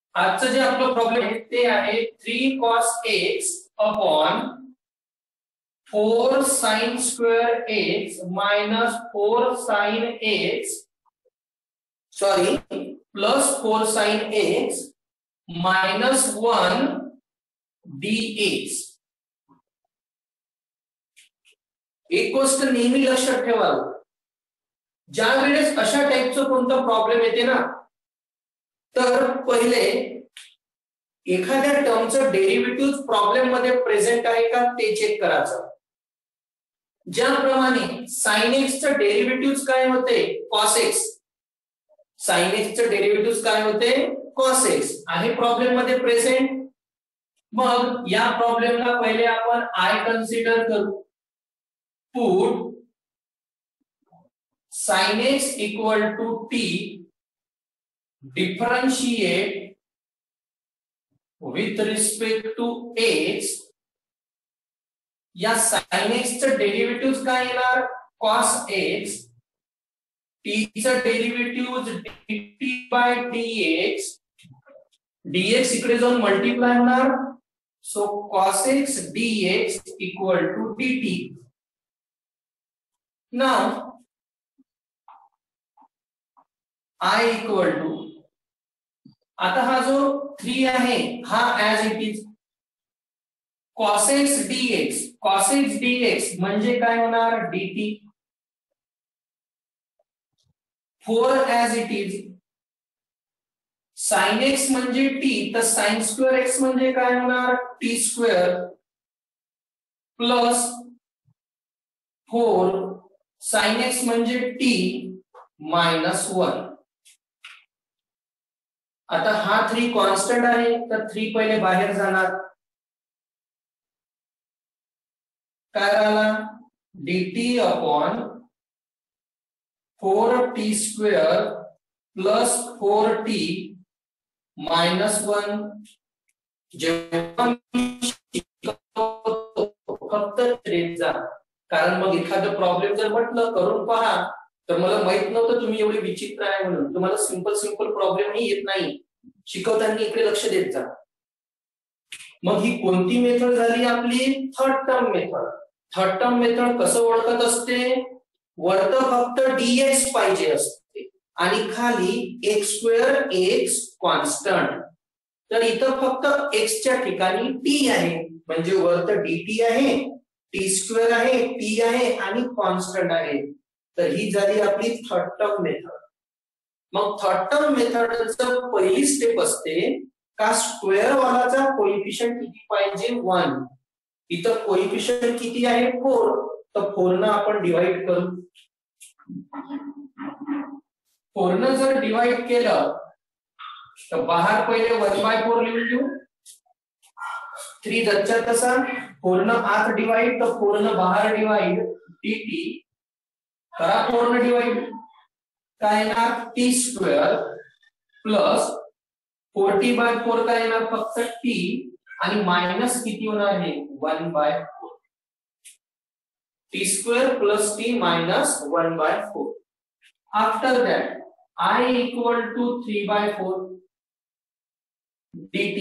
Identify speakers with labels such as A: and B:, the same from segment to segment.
A: आजचं जे आपलं प्रॉब्लेम आहे ते आहे 3 cos x upon 4 sin square x minus 4 sin x plus 4 sin x minus 1 dx. एक गोष्ट नेहमी लक्षात ठेवा, ज्या वेळेस अशा टाइपचं कोणता प्रॉब्लेम येते ना, तर पहिले एखाद्या टर्मचं डेरिव्हेटिव्ह प्रॉब्लेम मध्ये प्रेझेंट आहे का ते चेक करायचं. ज्याप्रमाणे sin x चं डेरिव्हेटिव्ह काय होते cos x, sin x चं डेरिव्हेटिव्ह काय होते cos x आहे प्रॉब्लेम मध्ये प्रेझेंट. मग या प्रॉब्लेमला पहिले आपण I कन्सिडर करू. Put sin x equal to t differentiate with respect to x. या sin x चं डेरिव्हेटिव्ह काय येणार cos x, t चं derivative dt by dx, dx इकडे जाऊन मल्टिप्लाय होणार. So cos x dx equal to dt. Now I equal to, आता हा जो 3 आहे हा as it is cos x dx, cos x dx म्हणजे काय होणार dt. 4 as it is sin x म्हणजे t, तर sin square x म्हणजे काय होणार t square plus 4 sin x म्हणजे t मायनस 1. आता हा 3 कॉन्स्टंट आहे तर 3 पहिले बाहेर जाणार. काय राहिला dt upon 4t square plus 4t minus 1. जेव्हा फक्त ट्रेन जा, कारण मग एखादं प्रॉब्लेम जर म्हटलं करून पहा तर मला माहित नव्हतं तुम्ही एवढे विचित्र आहे म्हणून. तुम्हाला सिंपल प्रॉब्लेम ही येत नाही, शिकवताना इकडे लक्ष देत जा. मग ही कोणती मेथड झाली आपली third term method. Third term method कसं ओळखत असते, वरत फक्त dx पाहिजे असते आणि खाली x स्क्वेअर x कॉन्स्टंट. तर इथं फक्त x च्या ठिकाणी t आहे, म्हणजे वरत dt आहे, t स्क्वेअर आहे, t आहे आणि कॉन्स्टंट आहे. तर ही झाली आपली थर्ड टर्म मेथड. मग थर्ड टर्म मेथडचं पहिली स्टेप असते का स्क्वेअर वालाचा कोएफिशियंट किती पाहिजे 1. इथं कोएफिशियंट किती आहे 4, तर 4 न आपण डिवाइड करू. 4 न जर डिवाइड केलं तर बाहेर पहिले 1/4 लिहून घेऊ. 3 दच्चा तसा 4 न आत डिवाइड, तर 4 न बाहेर डिवाइड dt करा. 4 न डिवाइड काय येणार t स्क्वेअर प्लस 4t/4 काय येणार फक्त t आणि मायनस किती होणार आहे 1/4. t square plus t minus 1/4. After that I equal to 3/4 dt.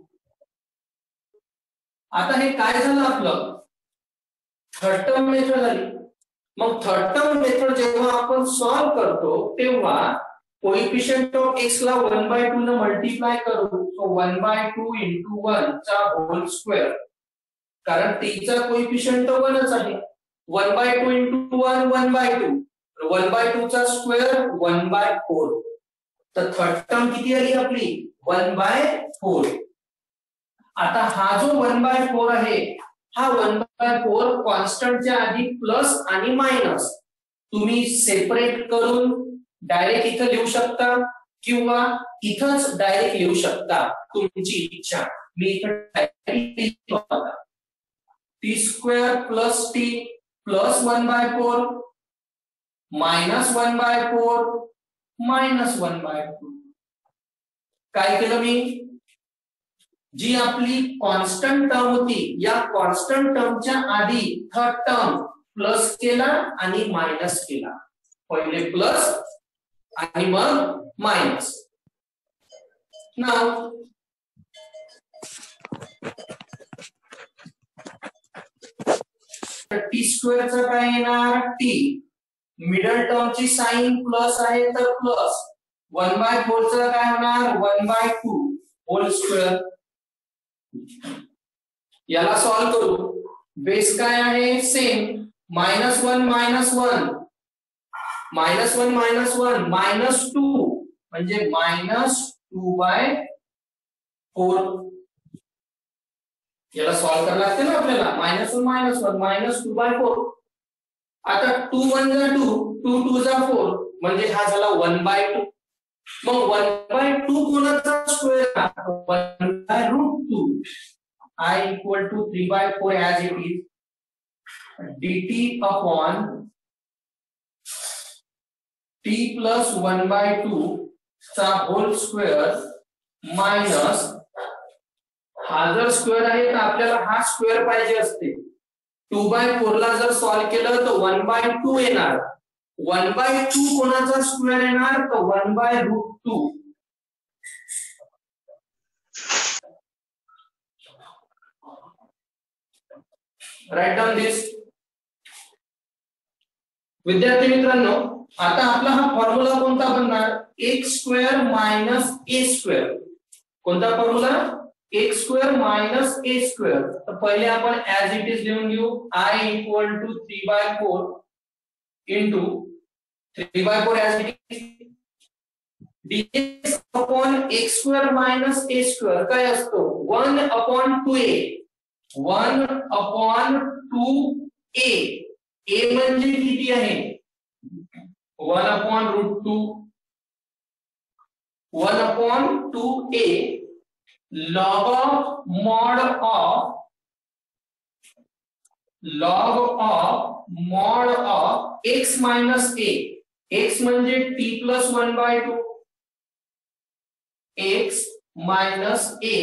A: आता हे काय झालं आपलं थर्ड टर्म मेथड झाली. मग थर्ड टर्म मेथड जेव्हा आपण सॉल्व करतो तेव्हा कोएफिशियंट ऑफ x ला 1/2 ने मल्टिप्लाय करू. सो 1/2 into 1 चा होल स्क्वेअर, कारण t चा कोएफिशियंट 1च आहे. 1/2 into 1 1/2, 1/2 चा स्क्वेअर 1/4. तर थर्ड टर्म किती आली आपली 1/4. आता हा जो 1/4 आहे हा 1/4 कॉन्स्टंटच्या आधी प्लस आणि मायनस तुम्ही सेपरेट करून डायरेक्ट इथं लिहू शकता किंवा इथंच डायरेक्ट लिहू शकता, तुमची इच्छा. मी इथं t square plus t plus 1/4 minus 1/4 minus 1/2. काय केलं मी, जी आपली कॉन्स्टंट टर्म होती या कॉन्स्टंट टर्मच्या आधी थर्ड टर्म प्लस केला आणि मायनस केला. पहिले प्लस आणि मग मायनस. नाव टी स्क्वेअरचा काय येणार टी, मिडल टर्मची साइन प्लस आहे तर प्लस 1/4 चा काय होणार 1/2 होल स्क्वेअर. याला सॉल्व करू. बेस काय आहे सेम -1 -1 -1 -2 म्हणजे -2/4. याला सॉल्व करायला लागते ना आपल्याला. -1 -1 -2/4. आता 2 1 जा 2 2 2 जा 4 म्हणजे हा झाला 1/2. मग 1/2 कोणाचा square 1/√2. I equal to 3/4 as it is dt upon t plus 1/2 चा होल स्क्वेअर मायनस हा जर स्क्वेअर आहे तर आपल्याला हा स्क्वेअर पाहिजे असते. 2/4 ला जर सॉल्व केलं तर 1/2 येणार. 1/2 कोणाचा स्क्वेअर येणार तर 1/√2. Right down this. विद्यार्थी मित्रांनो आता आपला हा फॉर्म्युला कोणता बनणार x² मायनस a². कोणता फॉर्म्युला x² मायनस a². तर पहिले आपण ऍज इट इज लिहून घेऊ. I equal to 3/4 into 3/4 as it is dx upon x² minus a² काय असतो 1/2a. 1/2a. a म्हणजे किती आहे 1/√2. 1/2a log of mod of x minus a. x म्हणजे t plus 1/2. x minus a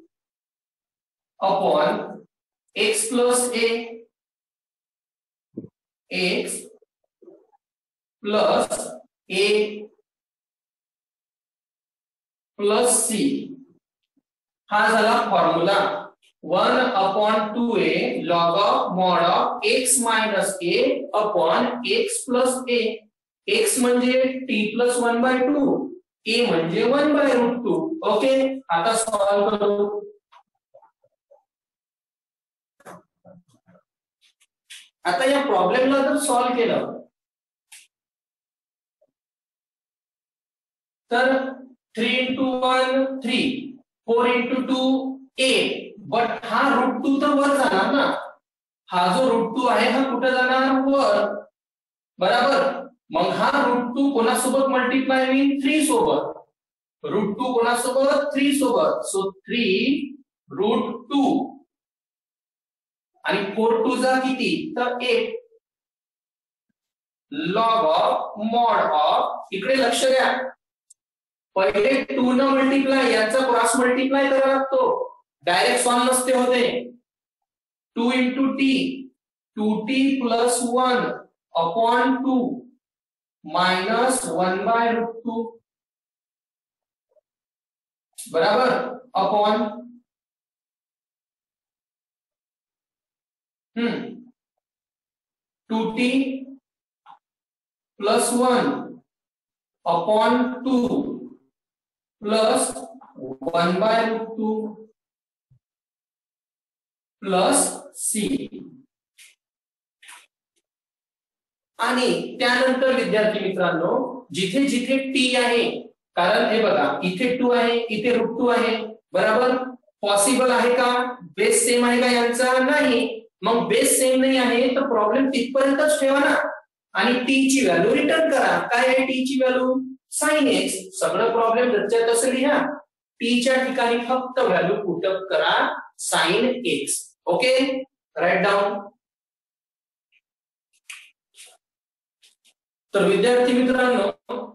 A: upon x plus a. x plus a plus c. हा झाला formula 1/2a log of mod of x minus a upon x plus a. x म्हणजे t plus 1/2. a म्हणजे 1/√2. Okay आता solve करू. आता या प्रॉब्लेमला जर solve केलं तर 3 into 1 3 4 into 2 8. बट हा √2 तर वर जाणार ना. हा जो √2 आहे हा कुठे जाणार वर बरोबर. मग हा √2 कोणासोबत मल्टिप्लाय होईल 3 सोबत. √2 कोणासोबत 3 सोबत. सो 3√2 आणि 4 2 जा किती तर 8 log of mod of. इकडे लक्ष द्या पहिले 2 न मल्टिप्लाय याचा क्रॉस मल्टिप्लाय करावा लागतो. डायरेक्ट सॉल्व नसते होते. 2 into t 2t plus 1 upon 2 minus 1/√2 बराबर upon 2t plus 1 upon 2 plus 1/√2 plus c. आणि त्यानंतर विद्यार्थी मित्रांनो जिथे जिथे t आहे कारण हे बघा इथे 2 आहे इथे √2 आहे बरोबर. पॉसिबल आहे का बेस सेम आहे का यांचा नाही. मग बेस सेम नाही आहे तर प्रॉब्लेम तिथपर्यंतच ठेवा ना आणि t ची व्हॅल्यू रिटर्न करा. काय आहे t ची व्हॅल्यू sin x. सगळं प्रॉब्लेम जसं तसं लिहा. t च्या ठिकाणी फक्त व्हॅल्यू पुटअप करा sin x. Okay right down. तर विद्यार्थी मित्रांनो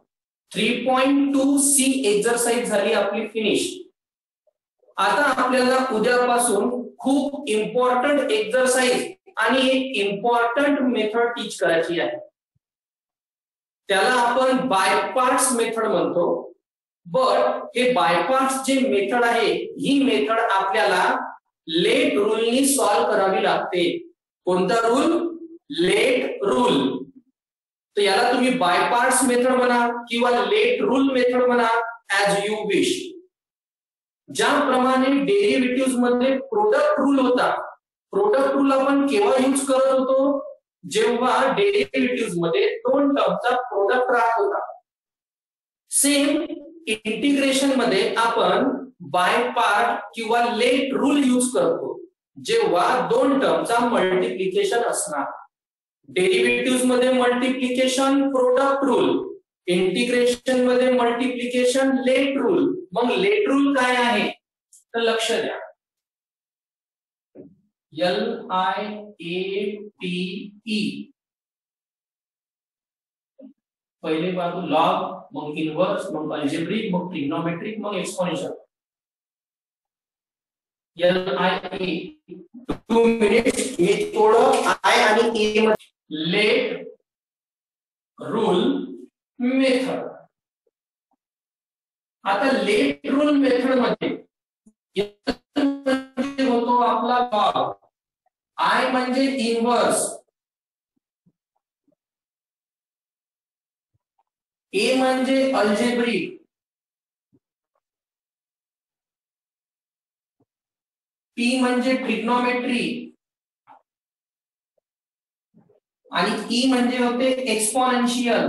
A: 3.2c एक्सरसाइज झाली आपली फिनिश. आता आपल्याला उद्यापासून खूप इम्पॉर्टंट एक्सरसाइज आणि एक इम्पॉर्टंट मेथड टीच करायची आहे. त्याला आपण बाय पार्ट्स मेथड म्हणतो. बट हे बायपार्ट्स जे मेथड आहे ही मेथड आपल्याला लेट रूलनी सॉल्व्ह करावी लागते. कोणता रूल? Late rule. तर याला तुम्ही बायपार्ट्स मेथड म्हणा किंवा लेट रूल मेथड म्हणा, ऍज यू विश. ज्याप्रमाणे डेरिव्हेटिव्ह मध्ये प्रोडक्ट रूल होता, प्रोडक्ट रूल आपण केव्हा यूज करत होतो? जेव्हा डेरिव्हेटिव्ह मध्ये दोन टर्मचा प्रोडक्ट राहत होता. सेम इंटिग्रेशन मध्ये आपण बाय पार्ट किंवा लेट रूल यूज करतो जेव्हा दोन टर्मचा मल्टिप्लिकेशन असणार. डेरिव्हेटिव्ह मध्ये मल्टिप्लिकेशन प्रोडक्ट रूल, इंटिग्रेशन मध्ये मल्टिप्लिकेशन लेट रूल. मग लेट रूल काय आहे तर लक्ष द्या. LIATE. पहिले बाजू लॉग, मग इनवर्स, मग अल्जेब्रिक, मग ट्रिग्नोमेट्रिक, मग एक्सपोनेन्शियल. LIATE 2 minutes. मी थोडं आय आणि ए मध्ये लेट रूल मेथड. आता लेट रूल मेथड मध्ये होतो आपला लॉग, आय म्हणजे इनवर्स, ए म्हणजे अल्जेब्रिक, टी म्हणजे ट्रिग्नोमेट्री आणि ई म्हणजे होते एक्सपोनेन्शियल.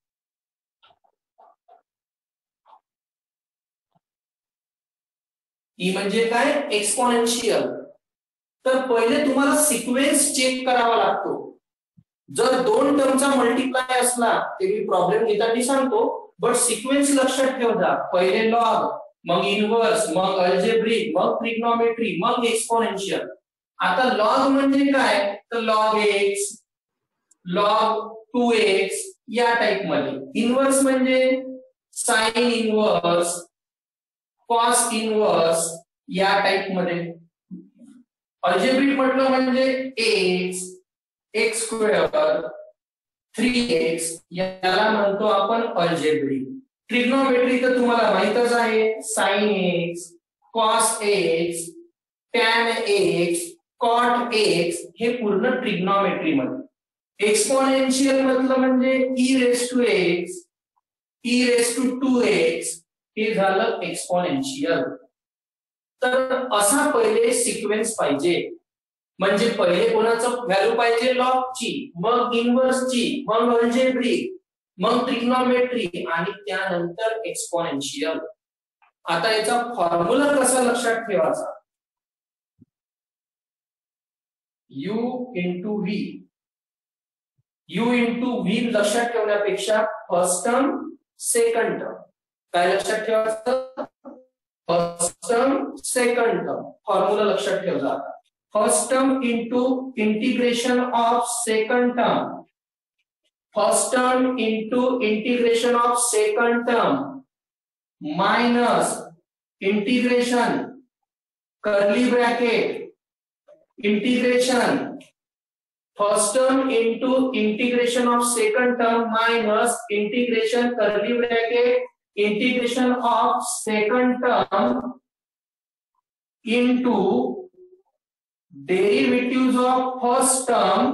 A: ई म्हणजे काय? एक्सपोनेन्शियल. तर पहिले तुम्हाला सिक्वेन्स चेक करावा लागतो. जर दोन टर्मचा मल्टिप्लाय असला ते मी प्रॉब्लेम घेताना सांगतो, बट सिक्वेन्स लक्षात ठेवा. पहिले लॉग, मग इनवर्स, मग अल्जेब्रिक, मग ट्रिग्नोमेट्री, मग एक्सपोनेन्शियल. आता लॉग म्हणजे काय तर लॉग एक्स, लॉग 2x या टाइप मध्ये. इनवर्स म्हणजे साइन इनवर्स, कॉस इनवर्स या टाइप मध्ये. अल्जेब्रिक म्हटलं म्हणजे x, x स्क्वेअर, 3x याला म्हणतो आपण अल्जेब्रिक. ट्रिग्नोमेट्री तर तुम्हाला माहितच आहे, sine x, cos x, tan x, cot x हे पूर्ण ट्रिग्नोमेट्री मध्ये. एक्सपोनेन्शियल म्हटलं म्हणजे e raise to x, e raise to 2x हे झालं एक्सपोनेन्शियल. तर असा पहिले सिक्वेन्स पाहिजे. म्हणजे पहिले कोणाचं व्हॅल्यू पाहिजे? लॉगची, मग इनवर्सची, मग अल्जेब्रिक, मग ट्रिग्नोमेट्री आणि त्यानंतर एक्सपोनेन्शियल. आता याचा फॉर्म्युला कसा लक्षात ठेवायचा? u into v. u into v लक्षात ठेवण्यापेक्षा फर्स्ट टर्म सेकंड टर्म काय लक्षात ठेवायचं? First term second term formula लक्षात ठेवा. First term into integration of second term, first term into integration of second term minus integration curly bracket integration first term into integration of second term minus integration curly bracket integration of second term into derivatives of first term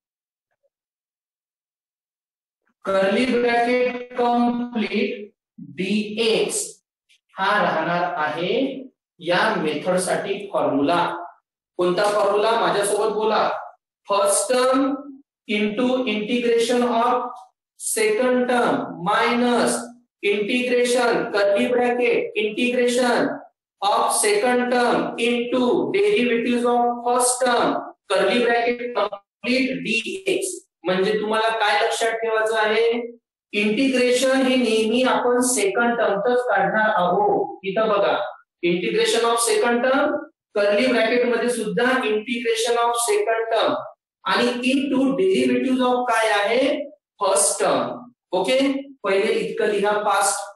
A: curly bracket complete dx हा राहणार आहे या method साठी formula. कोणता formula? माझ्यासोबत बोला. First term into integration of second term minus integration curly bracket integration of second term into derivatives of first term curly bracket complete dx. म्हणजे तुम्हाला काय लक्षात ठेवायचं आहे? इंटिग्रेशन हे नेहमी आपण सेकंड टर्मच काढणार आहोत. इथं बघा, integration of second term curly bracket मध्ये सुद्धा इंटिग्रेशन ऑफ सेकंड टर्म आणि इनटू डेरिव्हेटिव्ह ऑफ काय आहे? First term. ओके, पहिले इतकं लिहा पास्ट.